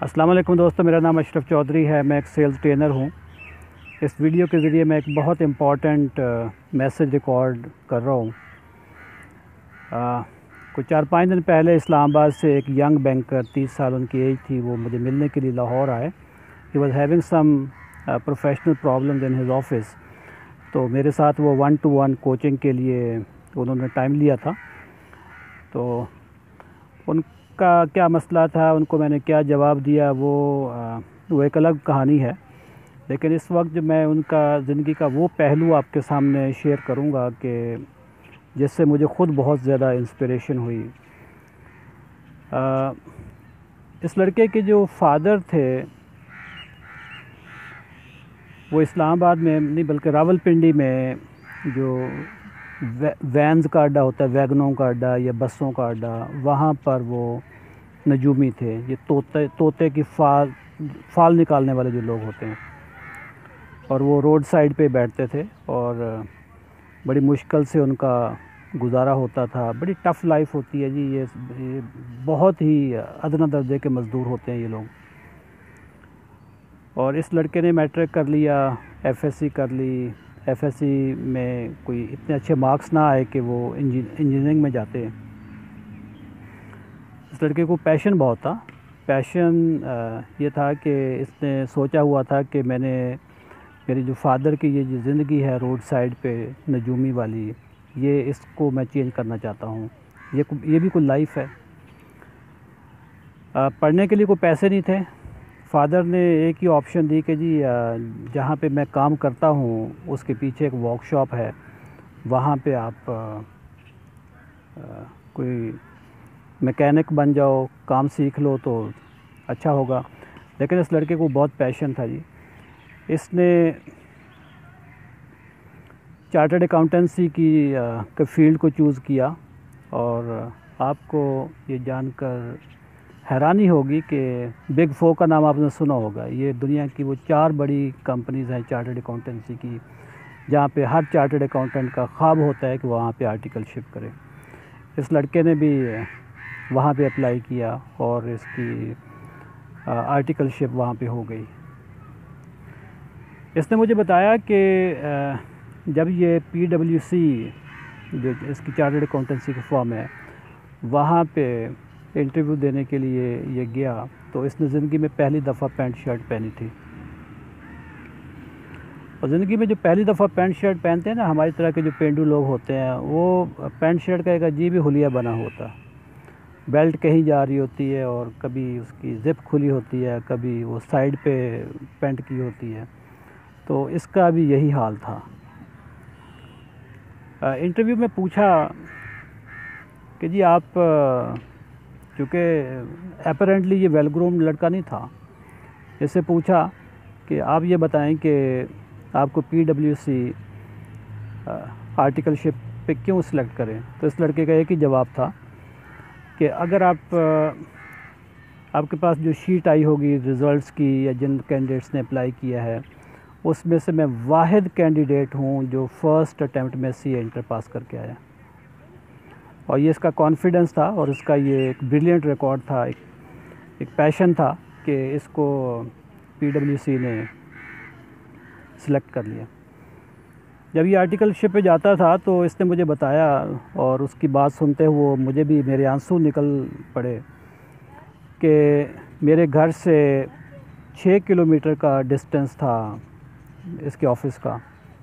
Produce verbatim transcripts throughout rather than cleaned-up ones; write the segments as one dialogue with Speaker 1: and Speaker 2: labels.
Speaker 1: अस्सलाम वालेकुम दोस्तों, मेरा नाम अशरफ चौधरी है। मैं एक सेल्स ट्रेनर हूँ। इस वीडियो के ज़रिए मैं एक बहुत इम्पॉर्टेंट मैसेज रिकॉर्ड कर रहा हूँ। कुछ चार पाँच दिन पहले इस्लामाबाद से एक यंग बैंकर, तीस साल उनकी एज थी, वो मुझे मिलने के लिए लाहौर आए। He was having some professional problems in his office. तो मेरे साथ वो वन टू वन कोचिंग के लिए उन्होंने टाइम लिया था। तो उनका क्या मसला था, उनको मैंने क्या जवाब दिया, वो आ, वो एक अलग कहानी है। लेकिन इस वक्त जो मैं उनका ज़िंदगी का वो पहलू आपके सामने शेयर करूंगा कि जिससे मुझे ख़ुद बहुत ज़्यादा इंस्पिरेशन हुई। आ, इस लड़के के जो फादर थे वो इस्लामाबाद में नहीं बल्कि रावलपिंडी में जो वे, वैन्स का अड्डा होता है, वैगनों का अड्डा या बसों का अड्डा, वहाँ पर वो नजूमी थे। ये तोते तोते की फाल फाल निकालने वाले जो लोग होते हैं, और वो रोड साइड पे बैठते थे और बड़ी मुश्किल से उनका गुजारा होता था। बड़ी टफ़ लाइफ होती है जी। ये, ये बहुत ही अदना दर्जे के मज़दूर होते हैं ये लोग। और इस लड़के ने मैट्रिक कर लिया, एफएससी कर ली। एफएससी में कोई इतने अच्छे मार्क्स ना आए कि वो इंजीनियरिंग में जाते। इस लड़के को पैशन बहुत था। पैशन ये था कि इसने सोचा हुआ था कि मैंने मेरी जो फादर की ये जो ज़िंदगी है रोड साइड पे नजूमी वाली, ये इसको मैं चेंज करना चाहता हूँ। ये ये भी कोई लाइफ है। आ, पढ़ने के लिए कोई पैसे नहीं थे। फादर ने एक ही ऑप्शन दी कि जी जहाँ पे मैं काम करता हूँ उसके पीछे एक वर्कशॉप है, वहाँ पे आप आ, आ, कोई मैकेनिक बन जाओ, काम सीख लो तो अच्छा होगा। लेकिन इस लड़के को बहुत पैशन था जी। इसने चार्टर्ड अकाउंटेंसी की के फील्ड को चूज़ किया। और आपको ये जानकर हैरानी होगी कि बिग फोर का नाम आपने सुना होगा। ये दुनिया की वो चार बड़ी कंपनीज़ हैं चार्टर्ड अकाउंटेंसी की, जहाँ पे हर चार्टर्ड अकाउंटेंट का ख्वाब होता है कि वहाँ पे आर्टिकलशिप करे। इस लड़के ने भी वहाँ पे अप्लाई किया और इसकी आर्टिकलशिप वहाँ पे हो गई। इसने मुझे बताया कि जब ये पीडब्ल्यूसी जो इसकी चार्टर्ड अकाउंटेंसी की फॉर्म है, वहाँ पे इंटरव्यू देने के लिए ये गया, तो इसने ज़िंदगी में पहली दफ़ा पैंट शर्ट पहनी थी। और ज़िंदगी में जो पहली दफ़ा पैंट शर्ट पहनते हैं ना, हमारी तरह के जो पेंडू लोग होते हैं, वो पैंट शर्ट का एक अजीब ही हुलिया बना होता। बेल्ट कहीं जा रही होती है और कभी उसकी ज़िप खुली होती है, कभी वो साइड पे पैंट की होती है। तो इसका भी यही हाल था। इंटरव्यू में पूछा कि जी आप, चूँकि अपेरेंटली ये वेल ग्रूम्ड लड़का नहीं था, इससे पूछा कि आप ये बताएं कि आपको पीडब्ल्यूसी आर्टिकलशिप पे क्यों सिलेक्ट करें। तो इस लड़के का एक ही जवाब था कि अगर आप आपके पास जो शीट आई होगी रिज़ल्ट्स की या जिन कैंडिडेट्स ने अप्लाई किया है, उसमें से मैं वाहिद कैंडिडेट हूँ जो फ़र्स्ट अटैम्प्ट में सी इंटर पास करके आया। और ये इसका कॉन्फिडेंस था और इसका ये एक ब्रिलियंट रिकॉर्ड था, एक एक पैशन था कि इसको पीडब्ल्यूसी ने सिलेक्ट कर लिया। जब ये आर्टिकलशिप पे जाता था तो इसने मुझे बताया, और उसकी बात सुनते हुए मुझे भी मेरे आंसू निकल पड़े कि मेरे घर से छः किलोमीटर का डिस्टेंस था इसके ऑफ़िस का,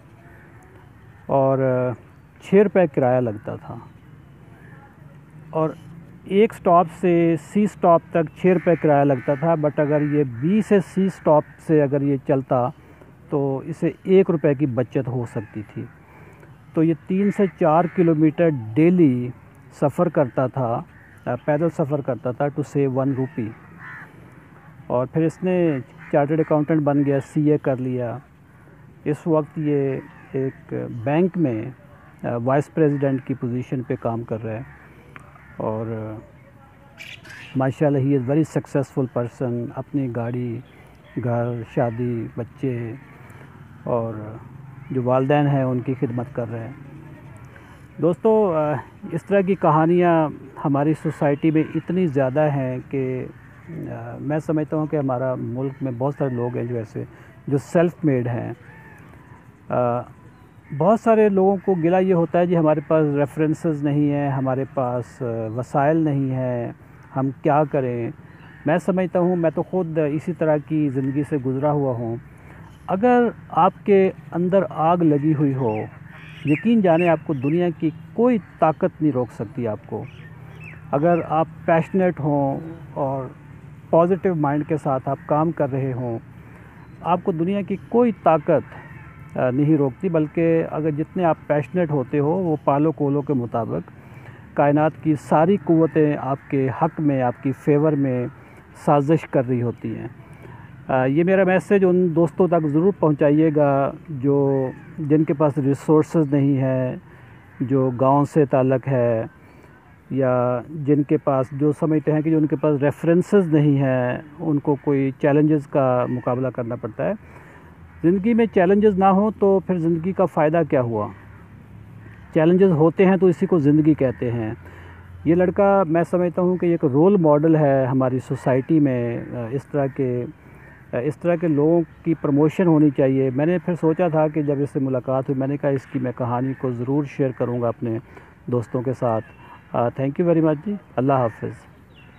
Speaker 1: और छः रुपये किराया लगता था। और एक स्टॉप से सी स्टॉप तक छः रुपये किराया लगता था। बट अगर ये बी से सी स्टॉप से अगर ये चलता तो इसे एक रुपये की बचत हो सकती थी। तो ये तीन से चार किलोमीटर डेली सफ़र करता था, पैदल सफ़र करता था टू सेव वन रुपी। और फिर इसने चार्टर्ड अकाउंटेंट बन गया, सीए कर लिया। इस वक्त ये एक बैंक में वाइस प्रेसिडेंट की पोजीशन पे काम कर रहा है। और माशाल्लाह he is very successful person. अपनी गाड़ी, घर, शादी, बच्चे और जो वालिदैन हैं उनकी खिदमत कर रहे हैं। दोस्तों, इस तरह की कहानियाँ हमारी सोसाइटी में इतनी ज़्यादा हैं कि मैं समझता हूँ कि हमारा मुल्क में बहुत सारे लोग हैं जो ऐसे जो सेल्फ मेड हैं। बहुत सारे लोगों को गिला ये होता है जी हमारे पास रेफरेंसेस नहीं है, हमारे पास वसाइल नहीं है, हम क्या करें। मैं समझता हूँ, मैं तो ख़ुद इसी तरह की ज़िंदगी से गुज़रा हुआ हूँ। अगर आपके अंदर आग लगी हुई हो, यकीन जाने आपको दुनिया की कोई ताकत नहीं रोक सकती आपको। अगर आप पैशनेट हों और पॉजिटिव माइंड के साथ आप काम कर रहे हों, आपको दुनिया की कोई ताकत नहीं रोकती। बल्कि अगर जितने आप पैशनेट होते हो वो पालो कोलो के मुताबिक कायनात की सारी क़ुव्वतें आपके हक़ में, आपकी फ़ेवर में साजिश कर रही होती हैं। ये मेरा मैसेज उन दोस्तों तक ज़रूर पहुंचाइएगा जो जिनके पास रिसोर्सेज नहीं है, जो गांव से ताल्लुक़ है, या जिनके पास जो समझते हैं कि जो उनके पास रेफरेंसेस नहीं है, उनको कोई चैलेंजेस का मुकाबला करना पड़ता है। ज़िंदगी में चैलेंजेस ना हो तो फिर ज़िंदगी का फ़ायदा क्या हुआ। चैलेंजेस होते हैं तो इसी को ज़िंदगी कहते हैं। ये लड़का मैं समझता हूँ कि एक रोल मॉडल है हमारी सोसाइटी में। इस तरह के इस तरह के लोगों की प्रमोशन होनी चाहिए। मैंने फिर सोचा था कि जब इससे मुलाकात हुई, मैंने कहा इसकी मैं कहानी को ज़रूर शेयर करूँगा अपने दोस्तों के साथ। थैंक यू वेरी मच जी। अल्लाह हाफ़िज़।